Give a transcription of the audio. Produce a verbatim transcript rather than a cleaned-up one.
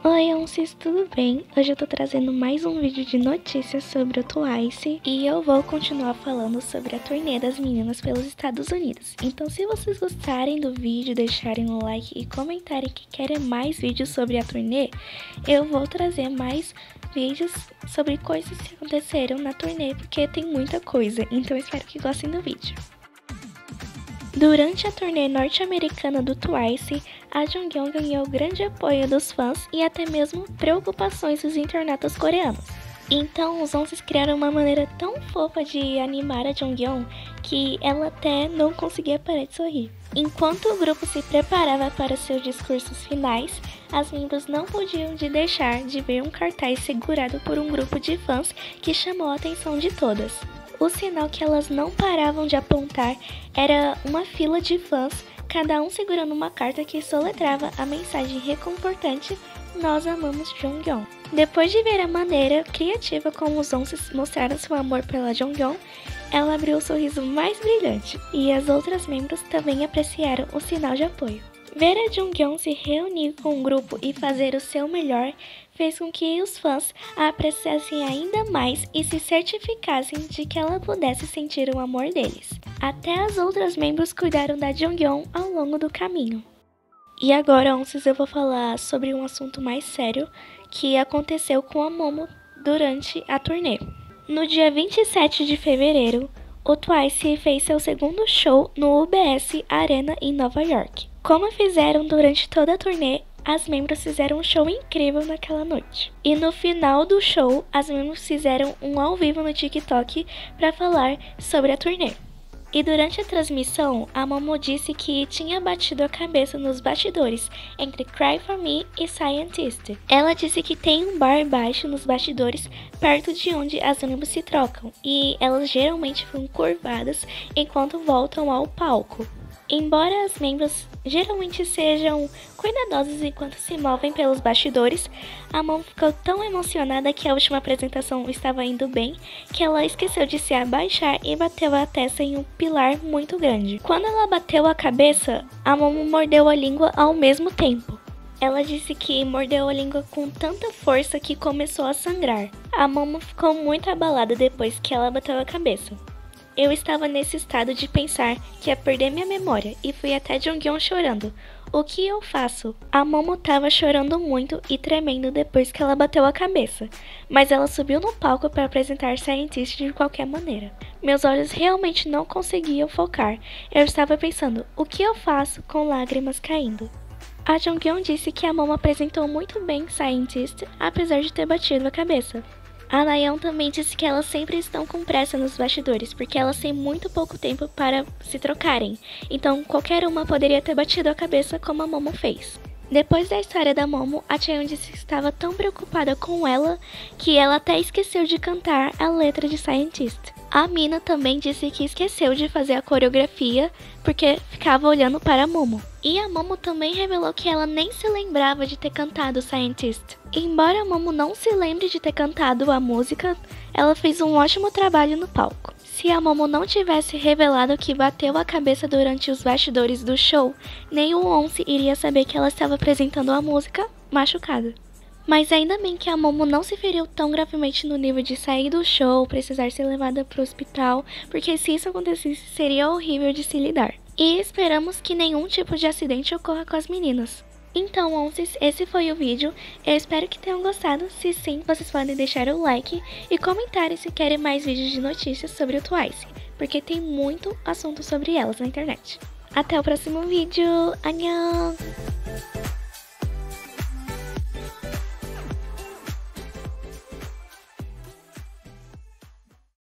Oi, Onsis, tudo bem? Hoje eu tô trazendo mais um vídeo de notícias sobre o Twice e eu vou continuar falando sobre a turnê das meninas pelos Estados Unidos. Então, se vocês gostarem do vídeo, deixarem um like e comentarem que querem mais vídeos sobre a turnê, eu vou trazer mais vídeos sobre coisas que aconteceram na turnê, porque tem muita coisa, então espero que gostem do vídeo. Durante a turnê norte-americana do Twice, a Jonghyun ganhou grande apoio dos fãs e até mesmo preocupações dos internautas coreanos. Então, os Onces criaram uma maneira tão fofa de animar a Jonghyun que ela até não conseguia parar de sorrir. Enquanto o grupo se preparava para seus discursos finais, as membros não podiam de deixar de ver um cartaz segurado por um grupo de fãs que chamou a atenção de todas. O sinal que elas não paravam de apontar era uma fila de fãs, cada um segurando uma carta que soletrava a mensagem reconfortante "Nós amamos Jonghyun". Depois de ver a maneira criativa como os Onces mostraram seu amor pela Jonghyun, ela abriu o sorriso mais brilhante, e as outras membros também apreciaram o sinal de apoio. Ver a Jonghyun se reunir com o grupo e fazer o seu melhor fez com que os fãs a apreciassem ainda mais e se certificassem de que ela pudesse sentir o amor deles. Até as outras membros cuidaram da Jonghyun ao longo do caminho. E agora, Onces, eu vou falar sobre um assunto mais sério que aconteceu com a Momo durante a turnê. No dia vinte e sete de fevereiro, o Twice fez seu segundo show no U B S Arena em Nova York. Como fizeram durante toda a turnê, as membros fizeram um show incrível naquela noite. E no final do show, as membros fizeram um ao vivo no TikTok para falar sobre a turnê. E durante a transmissão, a Momo disse que tinha batido a cabeça nos bastidores entre Cry For Me e Scientist. Ela disse que tem um bar baixo nos bastidores, perto de onde as membros se trocam, e elas geralmente ficam curvadas enquanto voltam ao palco. Embora as membros geralmente sejam cuidadosas enquanto se movem pelos bastidores, a Momo ficou tão emocionada que a última apresentação estava indo bem, que ela esqueceu de se abaixar e bateu a testa em um pilar muito grande. Quando ela bateu a cabeça, a Momo mordeu a língua ao mesmo tempo. Ela disse que mordeu a língua com tanta força que começou a sangrar. A Momo ficou muito abalada depois que ela bateu a cabeça. Eu estava nesse estado de pensar que ia perder minha memória e fui até Jonghyun chorando. O que eu faço? A Momo estava chorando muito e tremendo depois que ela bateu a cabeça, mas ela subiu no palco para apresentar Scientist de qualquer maneira. Meus olhos realmente não conseguiam focar. Eu estava pensando, o que eu faço com lágrimas caindo? A Jonghyun disse que a Momo apresentou muito bem Scientist, apesar de ter batido a cabeça. A Nayeon também disse que elas sempre estão com pressa nos bastidores, porque elas têm muito pouco tempo para se trocarem, então qualquer uma poderia ter batido a cabeça como a Momo fez. Depois da história da Momo, a Chaeyoung disse que estava tão preocupada com ela que ela até esqueceu de cantar a letra de Scientist. A Mina também disse que esqueceu de fazer a coreografia porque ficava olhando para a Momo. E a Momo também revelou que ela nem se lembrava de ter cantado Scientist. Embora a Momo não se lembre de ter cantado a música, ela fez um ótimo trabalho no palco. Se a Momo não tivesse revelado que bateu a cabeça durante os bastidores do show, nem o Once iria saber que ela estava apresentando a música machucada. Mas ainda bem que a Momo não se feriu tão gravemente no nível de sair do show, precisar ser levada para o hospital, porque se isso acontecesse seria horrível de se lidar. E esperamos que nenhum tipo de acidente ocorra com as meninas. Então, Onces, esse foi o vídeo. Eu espero que tenham gostado. Se sim, vocês podem deixar o like e comentarem se querem mais vídeos de notícias sobre o Twice, porque tem muito assunto sobre elas na internet. Até o próximo vídeo. Annyeong!